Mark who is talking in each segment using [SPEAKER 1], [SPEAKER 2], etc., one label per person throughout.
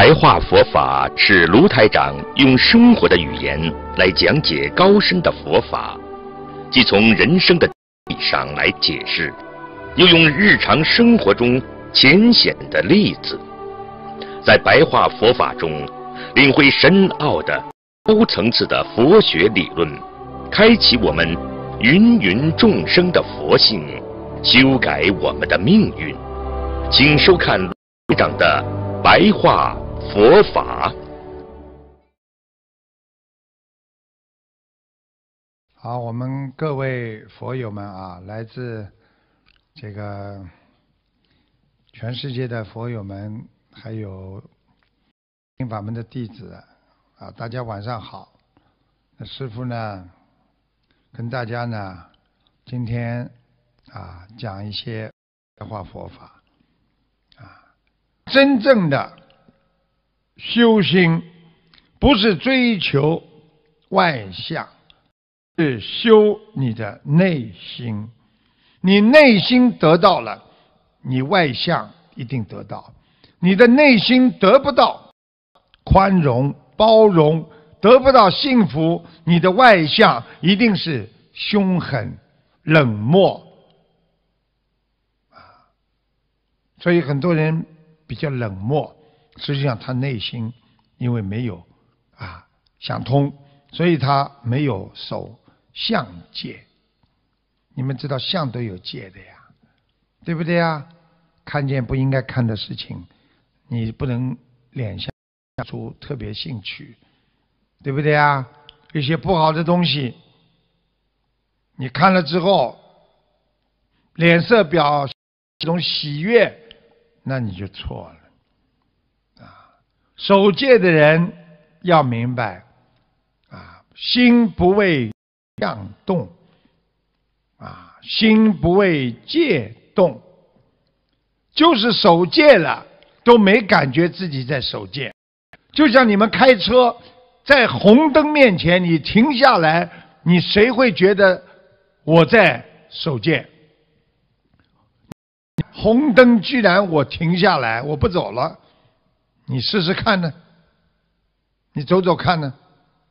[SPEAKER 1] 白话佛法是卢台长用生活的语言来讲解高深的佛法，既从人生的意义上来解释，又用日常生活中浅显的例子，在白话佛法中领会深奥的高层次的佛学理论，开启我们芸芸众生的佛性，修改我们的命运。请收看卢台长的白话佛法。
[SPEAKER 2] 好，我们各位佛友们啊，来自这个全世界的佛友们，还有心法门的弟子啊，大家晚上好。那师父呢，跟大家呢，今天啊讲一些白话佛法啊，真正的修心不是追求外相，是修你的内心。你内心得到了，你外相一定得到。你的内心得不到宽容包容，得不到幸福，你的外相一定是凶狠冷漠所以很多人比较冷漠，实际上他内心因为没有想通，所以他没有守相戒。你们知道相都有戒的呀，对不对呀？看见不应该看的事情，你不能脸下出特别兴趣，对不对呀？一些不好的东西你看了之后脸色表一种喜悦，那你就错了守戒的人要明白心不为相动心不为戒动，就是守戒了都没感觉自己在守戒。就像你们开车在红灯面前你停下来，你谁会觉得我在守戒？红灯居然我停下来我不走了，你试试看呢？你走走看呢？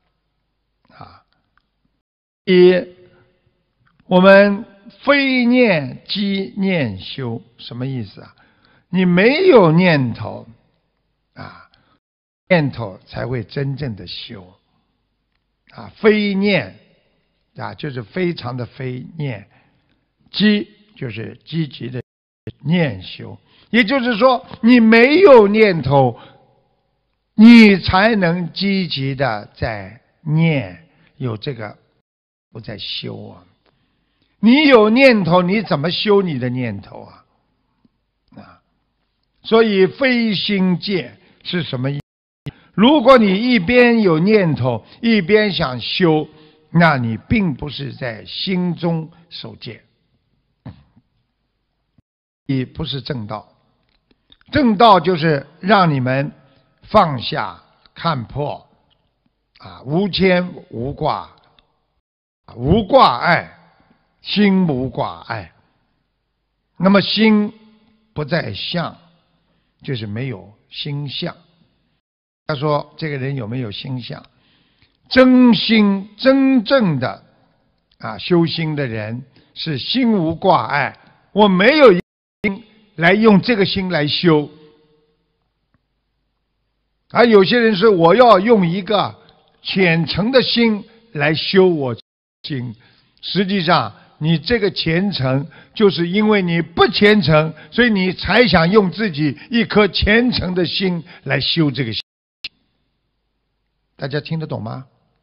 [SPEAKER 2] 我们非念即念修，什么意思啊？你没有念头念头才会真正的修非念就是非常的非念，积就是积极的念修。也就是说你没有念头，你才能积极的在念，有这个不在修你有念头，你怎么修你的念头所以非心戒是什么意思？如果你一边有念头一边想修，那你并不是在心中守戒，也不是正道。正道就是让你们放下看破无牵无挂无挂碍，心无挂碍。那么心不在相，就是没有心相。他说这个人有没有心相？真心真正的修心的人是心无挂碍，我没有心来用这个心来修。而有些人说我要用一个虔诚的心来修我心，实际上你这个虔诚就是因为你不虔诚，所以你才想用自己一颗虔诚的心来修这个心。大家听得懂吗？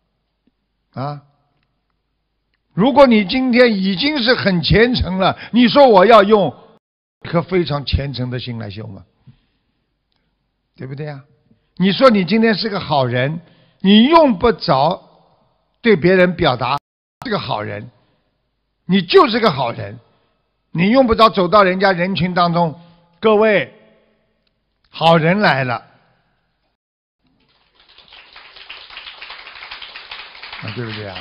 [SPEAKER 2] 如果你今天已经是很虔诚了，你说我要用一颗非常虔诚的心来修吗？对不对啊？你说你今天是个好人，你用不着对别人表达是个好人，你就是个好人，你用不着走到人家人群当中，各位好人来了对不对啊？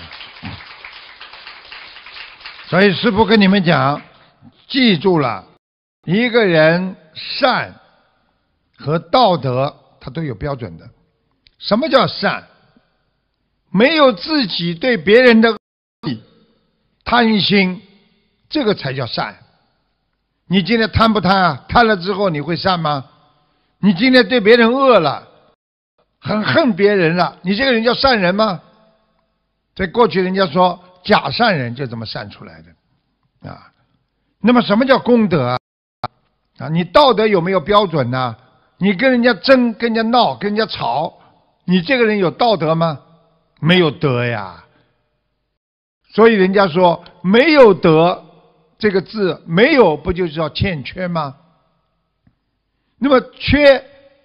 [SPEAKER 2] 所以师父跟你们讲，记住了，一个人善和道德它都有标准的。什么叫善？没有自己对别人的贪心，这个才叫善。你今天贪不贪啊？贪了之后你会善吗？你今天对别人恶了，很恨别人了，你这个人叫善人吗？在过去人家说假善人就这么善出来的啊。那么什么叫功德啊？你道德有没有标准呢？你跟人家争，跟人家闹，跟人家吵，你这个人有道德吗？没有德呀。所以人家说没有德这个字，没有不就是叫欠缺吗？那么缺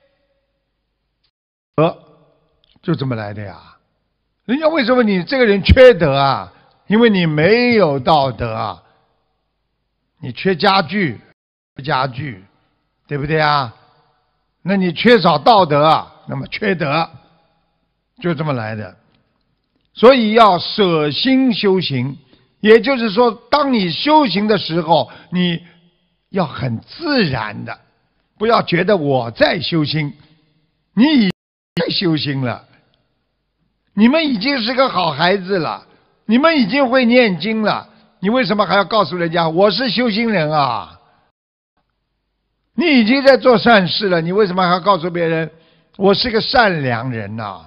[SPEAKER 2] 德就这么来的呀。人家为什么你这个人缺德啊？因为你没有道德啊。你缺家具，对不对啊？那你缺少道德啊，那么缺德，就这么来的。所以要舍心修行，也就是说，当你修行的时候，你要很自然的，不要觉得我在修心，你已经在修心了，你们已经是个好孩子了，你们已经会念经了。你为什么还要告诉人家我是修行人啊？你已经在做善事了，你为什么还要告诉别人我是个善良人呢？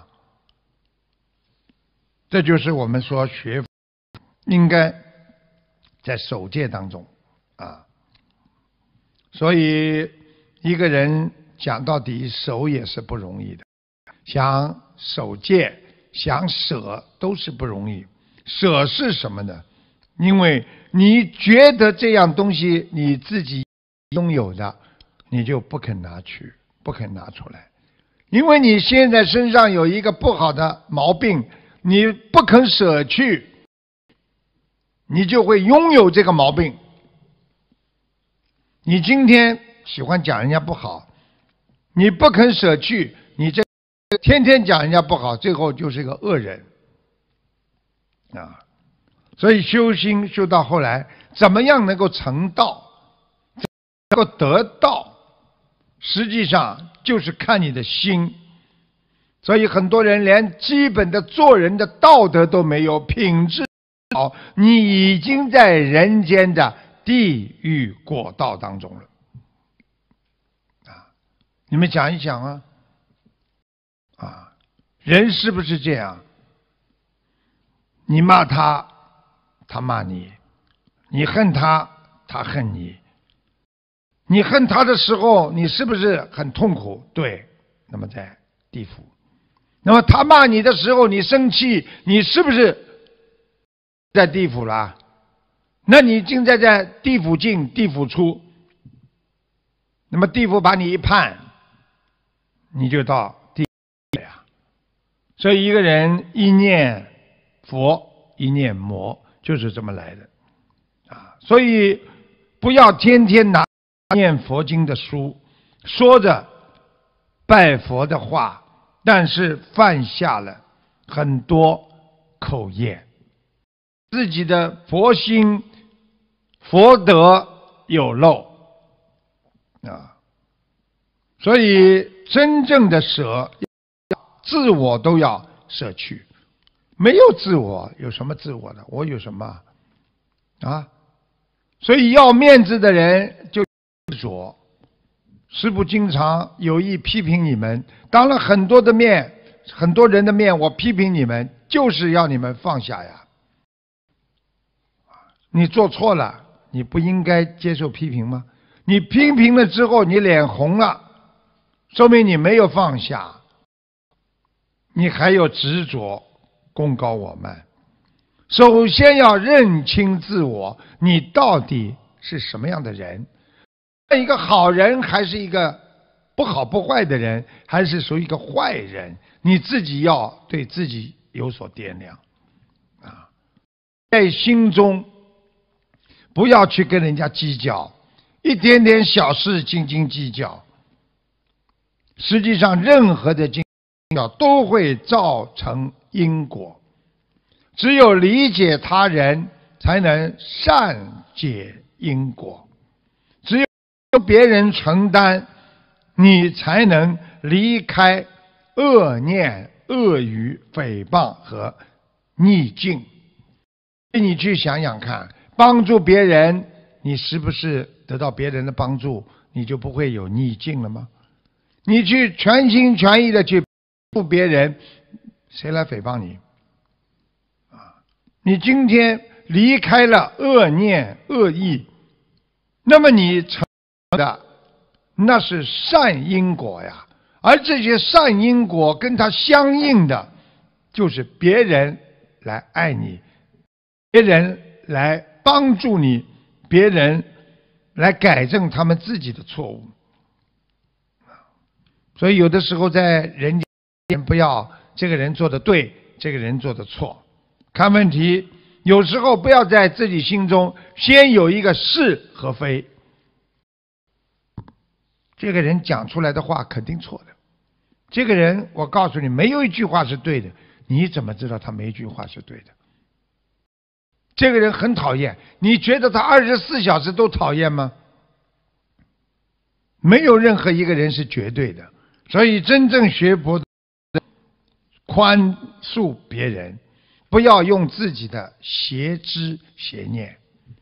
[SPEAKER 2] 这就是我们说学应该在守戒当中啊。所以一个人讲到底守也是不容易的，想守戒想舍都是不容易。舍是什么呢？因为你觉得这样东西你自己拥有的，你就不肯拿去，不肯拿出来。因为你现在身上有一个不好的毛病，你不肯舍去，你就会拥有这个毛病。你今天喜欢讲人家不好，你不肯舍去，你这天天讲人家不好，最后就是个恶人啊。所以修心修到后来，怎么样能够成道，能够得道，实际上就是看你的心。所以很多人连基本的做人的道德都没有，品质好，你已经在人间的地狱果道当中了啊！你们想一想啊，人是不是这样？你骂他，他骂你；你恨他，他恨你。你恨他的时候，你是不是很痛苦？对，那么在地府。那么他骂你的时候，你生气，你是不是在地府了？那你现在在地府进，地府出。那么地府把你一判，你就到地狱了呀。所以一个人一念佛，一念魔，就是这么来的啊。所以不要天天拿念佛经的书，说着拜佛的话，但是犯下了很多口业，自己的佛心佛德有漏啊。所以真正的舍，自我都要舍去。没有自我，有什么自我的？我有什么啊？所以要面子的人就执着。师父经常有意批评你们，当了很多的面，很多人的面，我批评你们，就是要你们放下呀。你做错了，你不应该接受批评吗？你批评了之后，你脸红了，说明你没有放下，你还有执着，功高我慢。首先要认清自我，你到底是什么样的人？一个好人还是一个不好不坏的人，还是属于一个坏人？你自己要对自己有所掂量啊，在心中不要去跟人家计较，一点点小事斤斤计较。实际上任何的斤斤计较都会造成因果，只有理解他人才能善解因果，只有别人承担你才能离开恶念、恶语、诽谤和逆境。你去想想看，帮助别人，你是不是得到别人的帮助，你就不会有逆境了吗？你去全心全意的去帮助别人，谁来诽谤你？你今天离开了恶念、恶意，那么你成的那是善因果呀。而这些善因果跟它相应的，就是别人来爱你，别人来帮助你，别人来改正他们自己的错误。所以有的时候在人间，不要这个人做的对，这个人做的错，看问题有时候不要在自己心中先有一个是和非。这个人讲出来的话肯定错的，这个人我告诉你没有一句话是对的，你怎么知道他没一句话是对的？这个人很讨厌，你觉得他24小时都讨厌吗？没有任何一个人是绝对的。所以真正学佛的，宽恕别人，不要用自己的邪知邪念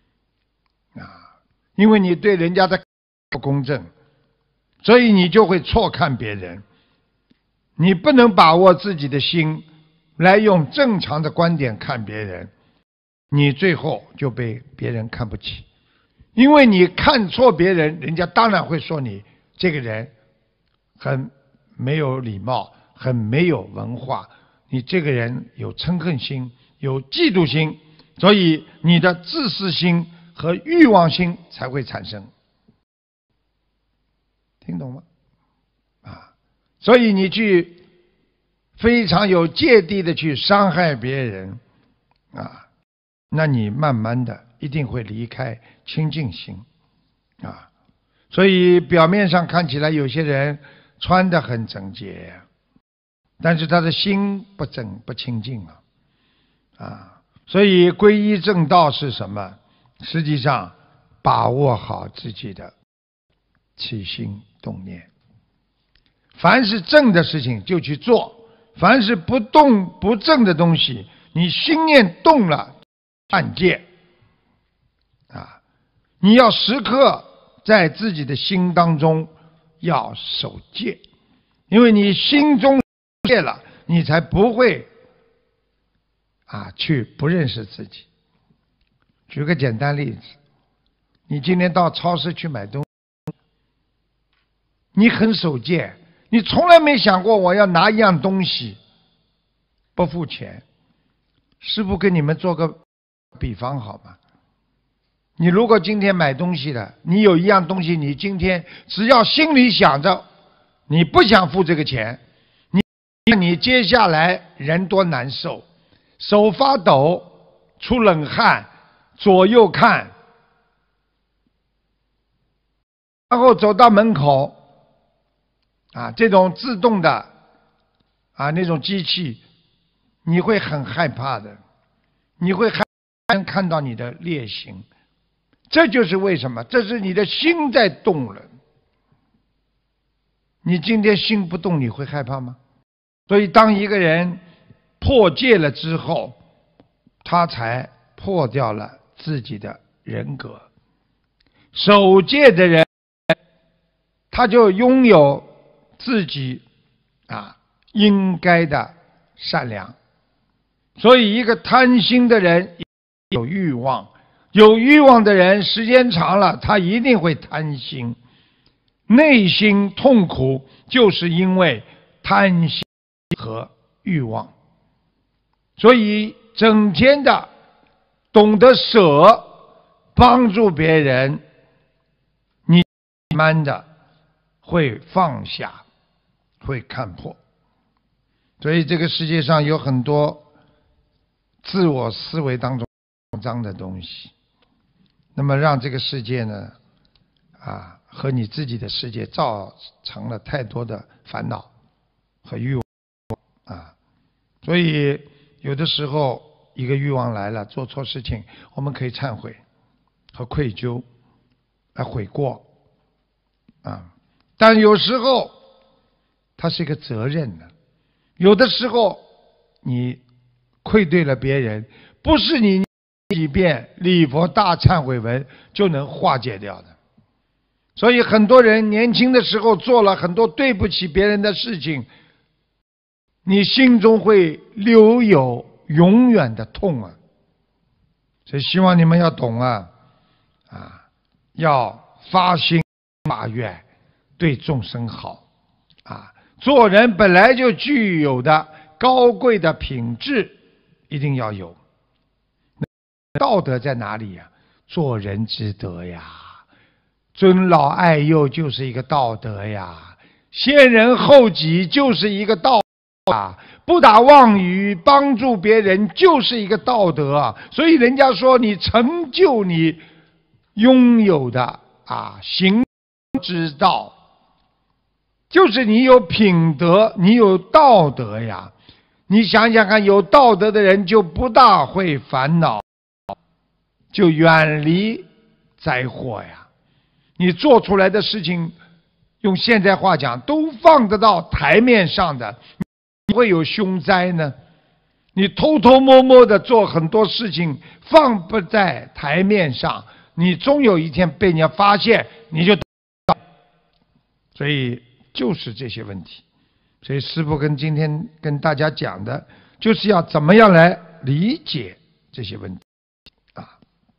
[SPEAKER 2] 因为你对人家的不公正，所以你就会错看别人。你不能把握自己的心来用正常的观点看别人，你最后就被别人看不起。因为你看错别人，人家当然会说你这个人很没有礼貌，很没有文化，你这个人有嗔恨心，有嫉妒心，所以你的自私心和欲望心才会产生。听懂吗？所以你去非常有芥蒂的去伤害别人那你慢慢的一定会离开清净心所以表面上看起来有些人穿得很整洁，但是他的心不清净所以皈依正道是什么？实际上把握好自己的起心动念，凡是正的事情就去做，凡是不正的东西，你心念动了，犯戒你要时刻在自己的心当中要守戒，因为你心中戒了，你才不会去不认识自己。举个简单例子，你今天到超市去买东西，你很守戒，你从来没想过我要拿一样东西不付钱。师父跟你们做个比方好吗？你如果今天买东西了，你有一样东西，你今天只要心里想着你不想付这个钱，你接下来人多难受，手发抖，出冷汗，左右看，然后走到门口这种自动的那种机器，你会很害怕的，你会害怕看到你的劣行。这就是为什么，这是你的心在动了。你今天心不动，你会害怕吗？所以当一个人破戒了之后，他才破掉了自己的人格。守戒的人，他就拥有自己应该的善良。所以一个贪心的人有欲望，有欲望的人时间长了，他一定会贪心，内心痛苦，就是因为贪心和欲望。所以整天的懂得舍，帮助别人，你慢慢的会放下，会看破。所以这个世界上有很多自我思维当中脏的东西，那么让这个世界呢和你自己的世界造成了太多的烦恼和欲望所以有的时候一个欲望来了，做错事情，我们可以忏悔和愧疚悔过但有时候它是一个责任呢。有的时候你愧对了别人，不是你念几遍礼佛大忏悔文就能化解掉的。所以很多人年轻的时候做了很多对不起别人的事情，你心中会留有永远的痛啊。所以希望你们要懂啊，要发心发愿，对众生好啊。做人本来就具有的高贵的品质，一定要有。道德在哪里呀？做人之德呀，尊老爱幼就是一个道德呀，先人后己就是一个道德啊，不打妄语，帮助别人就是一个道德啊。所以人家说你成就你拥有的行之道，就是你有品德，你有道德呀。你想想看，有道德的人就不大会烦恼，就远离灾祸呀。你做出来的事情，用现在话讲，都放得到台面上的，你会有凶灾呢？你偷偷摸摸的做很多事情，放不在台面上，你终有一天被人家发现，你就所以就是这些问题。所以师父今天跟大家讲的，就是要怎么样来理解这些问题啊。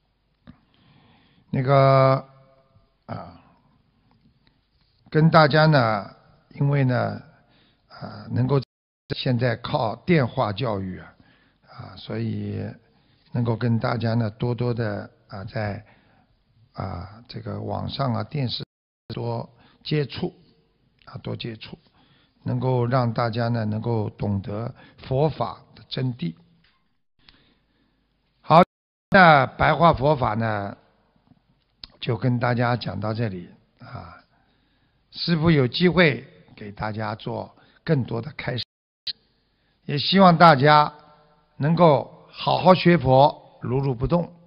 [SPEAKER 2] 跟大家呢，因为呢能够现在靠电话教育所以能够跟大家呢多多的在这个网上电视多接触多接触，能够让大家呢能够懂得佛法的真谛。好，那白话佛法呢就跟大家讲到这里师父有机会给大家做更多的开示，也希望大家能够好好学佛，如如不动。